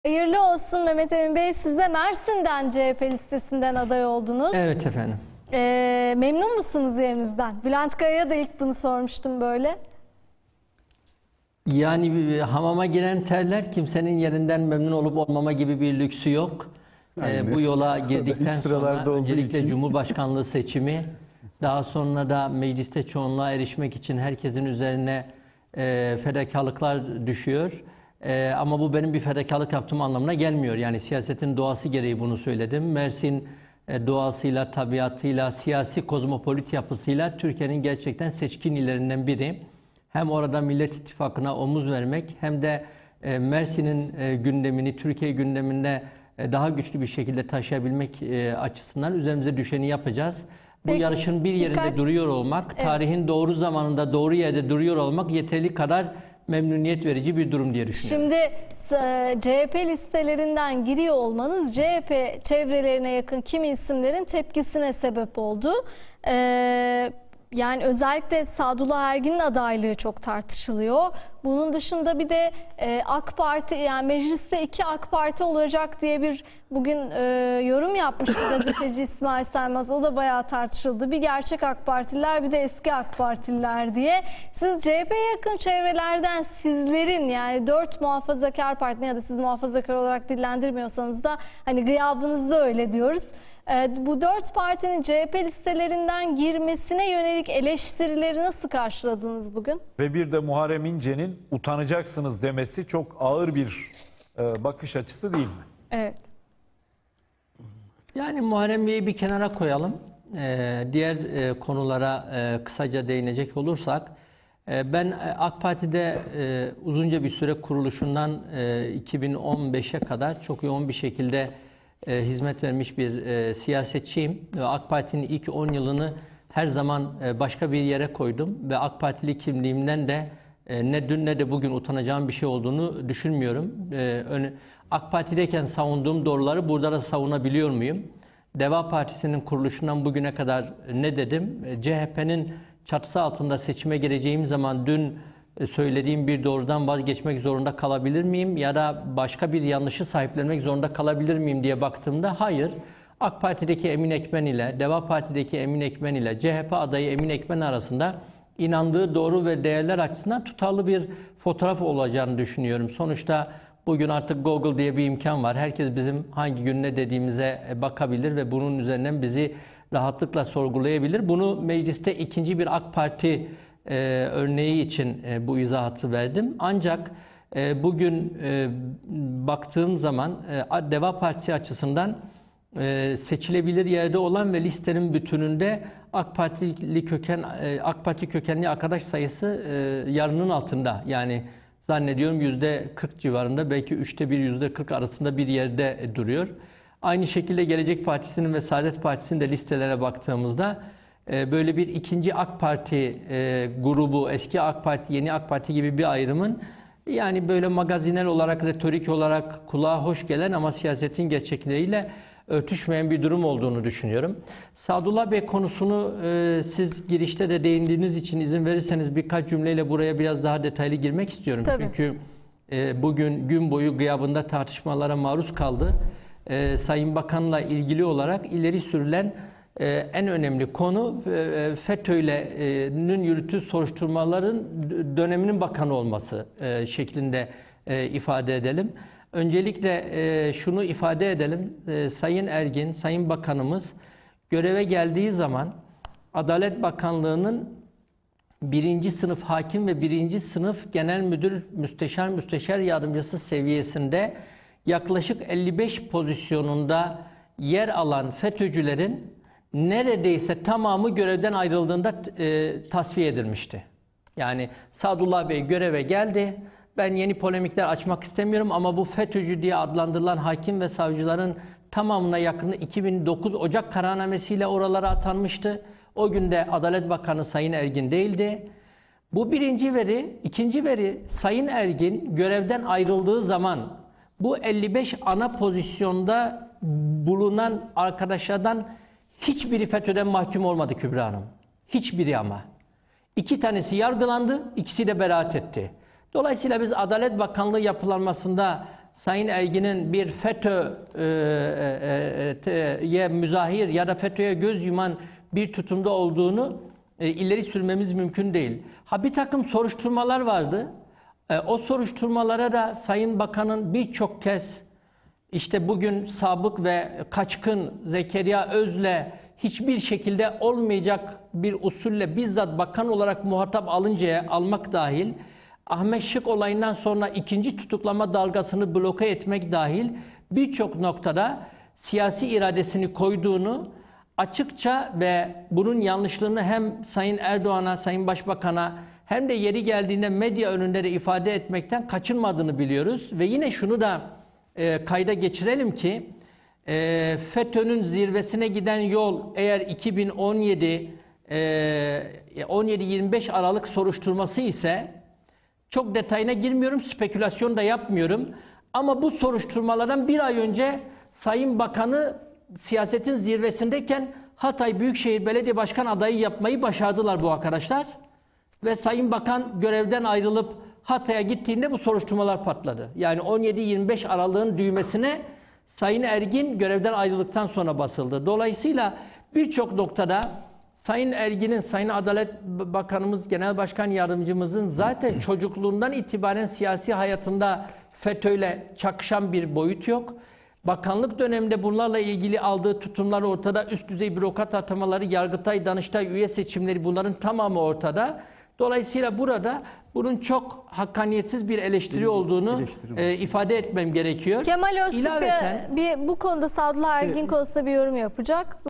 Hayırlı olsun Mehmet Emin Bey. Siz de Mersin'den CHP listesinden aday oldunuz. Evet efendim. Memnun musunuz yerinizden? Bülent Kaya'ya da ilk bunu sormuştum böyle. Yani hamama giren terler, kimsenin yerinden memnun olup olmama gibi bir lüksü yok. Bu yola girdikten sonra öncelikle Cumhurbaşkanlığı seçimi, daha sonra da mecliste çoğunluğa erişmek için herkesin üzerine fedakarlıklar düşüyor. Ama bu benim bir fedakarlık yaptığım anlamına gelmiyor. Yani siyasetin doğası gereği bunu söyledim. Mersin doğasıyla, tabiatıyla, siyasi kozmopolit yapısıyla Türkiye'nin gerçekten seçkin illerinden biri. Hem orada Millet İttifakı'na omuz vermek hem de Mersin'in gündemini Türkiye gündeminde daha güçlü bir şekilde taşıyabilmek açısından üzerimize düşeni yapacağız. Bu Peki, yarışın bir yerinde duruyor olmak, tarihin doğru zamanında doğru yerde duruyor olmak yeterli kadar memnuniyet verici bir durum diye düşünüyorum. Şimdi CHP listelerinden giriyor olmanız CHP çevrelerine yakın kimi isimlerin tepkisine sebep oldu. Yani özellikle Sadullah Ergin'in adaylığı çok tartışılıyor. Bunun dışında bir de AK Parti, yani mecliste 2 AK Parti olacak diye bir bugün yorum yapmıştı gazeteci İsmail Saymaz. O da bayağı tartışıldı. Bir gerçek AK Partililer, bir de eski AK Partililer diye. Siz CHP'ye yakın çevrelerden sizlerin, yani 4 muhafazakar partinin, ya da siz muhafazakar olarak dillendirmiyorsanız da hani gıyabınızda öyle diyoruz. Bu 4 partinin CHP listelerinden girmesine yönelik eleştirileri nasıl karşıladınız bugün? Ve bir de Muharrem İnce'nin utanacaksınız demesi çok ağır bir bakış açısı değil mi? Evet. Yani Muharrem Bey'i bir kenara koyalım. Diğer konulara kısaca değinecek olursak, ben AK Parti'de uzunca bir süre kuruluşundan 2015'e kadar çok yoğun bir şekilde hizmet vermiş bir siyasetçiyim. AK Parti'nin ilk 10 yılını her zaman başka bir yere koydum ve AK Partili kimliğimden de ne dün ne de bugün utanacağım bir şey olduğunu düşünmüyorum. AK Parti'deyken savunduğum doğruları burada da savunabiliyor muyum? Deva Partisi'nin kuruluşundan bugüne kadar ne dedim? CHP'nin çatısı altında seçime gireceğim zaman dün söylediğim bir doğrudan vazgeçmek zorunda kalabilir miyim? Ya da başka bir yanlışı sahiplenmek zorunda kalabilir miyim diye baktığımda hayır. AK Parti'deki Emin Ekmen ile, Deva Parti'deki Emin Ekmen ile CHP adayı Emin Ekmen arasında inandığı doğru ve değerler açısından tutarlı bir fotoğraf olacağını düşünüyorum. Sonuçta bugün artık Google diye bir imkan var. Herkes bizim hangi gün ne dediğimize bakabilir ve bunun üzerinden bizi rahatlıkla sorgulayabilir. Bunu mecliste ikinci bir AK Parti örneği için bu izahatı verdim. Ancak bugün baktığım zaman Deva Partisi açısından seçilebilir yerde olan ve listenin bütününde AK Parti kökenli arkadaş sayısı yarının altında. Yani zannediyorum %40 civarında, belki 1/3 %40 arasında bir yerde duruyor. Aynı şekilde Gelecek Partisi'nin ve Saadet Partisi'nin de listelere baktığımızda böyle bir ikinci AK Parti grubu, eski AK Parti, yeni AK Parti gibi bir ayrımın yani böyle magazinel olarak, retorik olarak kulağa hoş gelen ama siyasetin gerçekleriyle örtüşmeyen bir durum olduğunu düşünüyorum. Sadullah Bey konusunu siz girişte de değindiğiniz için izin verirseniz birkaç cümleyle buraya biraz daha detaylı girmek istiyorum. Tabii. Çünkü bugün gün boyu gıyabında tartışmalara maruz kaldı. Sayın Bakan'la ilgili olarak ileri sürülen en önemli konu FETÖ'nün yürüttüğü soruşturmaların döneminin bakanı olması şeklinde ifade edelim. Öncelikle şunu ifade edelim. Sayın Ergin, Sayın Bakanımız göreve geldiği zaman Adalet Bakanlığı'nın 1. sınıf hakim ve 1. sınıf genel müdür, müsteşar yardımcısı seviyesinde yaklaşık 55 pozisyonunda yer alan FETÖ'cülerin neredeyse tamamı görevden ayrıldığında tasfiye edilmişti. Yani Sadullah Bey göreve geldi. Ben yeni polemikler açmak istemiyorum ama bu FETÖ'cü diye adlandırılan hakim ve savcıların tamamına yakını 2009 Ocak kararnamesiyle oralara atanmıştı. O günde Adalet Bakanı Sayın Ergin değildi. Bu birinci veri. İkinci veri, Sayın Ergin görevden ayrıldığı zaman bu 55 ana pozisyonda bulunan arkadaşlardan hiçbiri FETÖ'den mahkum olmadı Kübra Hanım. Hiçbiri ama. 2 tanesi yargılandı, ikisi de beraat etti. Dolayısıyla biz Adalet Bakanlığı yapılanmasında Sayın Ergin'in bir FETÖ'ye müzahir ya da FETÖ'ye göz yuman bir tutumda olduğunu ileri sürmemiz mümkün değil. Bir takım soruşturmalar vardı. O soruşturmalara da Sayın Bakan'ın birçok kez işte bugün sabık ve kaçkın Zekeriya Öz'le hiçbir şekilde olmayacak bir usulle bizzat bakan olarak muhatap almak dahil, Ahmet Şık olayından sonra ikinci tutuklama dalgasını bloke etmek dahil birçok noktada siyasi iradesini koyduğunu açıkça ve bunun yanlışlığını hem Sayın Erdoğan'a, Sayın Başbakan'a hem de yeri geldiğinde medya önünde de ifade etmekten kaçınmadığını biliyoruz. Ve yine şunu da kayda geçirelim ki FETÖ'nün zirvesine giden yol eğer 2017-25 Aralık soruşturması ise çok detayına girmiyorum, spekülasyon da yapmıyorum. Ama bu soruşturmalardan bir ay önce Sayın Bakan'ı siyasetin zirvesindeyken Hatay Büyükşehir Belediye Başkan adayı yapmayı başardılar bu arkadaşlar. Ve Sayın Bakan görevden ayrılıp Hatay'a gittiğinde bu soruşturmalar patladı. Yani 17-25 Aralık'ın düğmesine Sayın Ergin görevden ayrıldıktan sonra basıldı. Dolayısıyla birçok noktada Sayın Ergin'in, Sayın Adalet Bakanımız, Genel Başkan Yardımcımızın zaten çocukluğundan itibaren siyasi hayatında FETÖ'yle çakışan bir boyut yok. Bakanlık döneminde bunlarla ilgili aldığı tutumlar ortada. Üst düzey bürokrat atamaları, Yargıtay, Danıştay üye seçimleri bunların tamamı ortada. Dolayısıyla burada bunun çok hakkaniyetsiz bir eleştiri olduğunu ifade etmem gerekiyor. Kemal Öztürk bu konuda Sadullah Ergin konusunda bir yorum yapacak.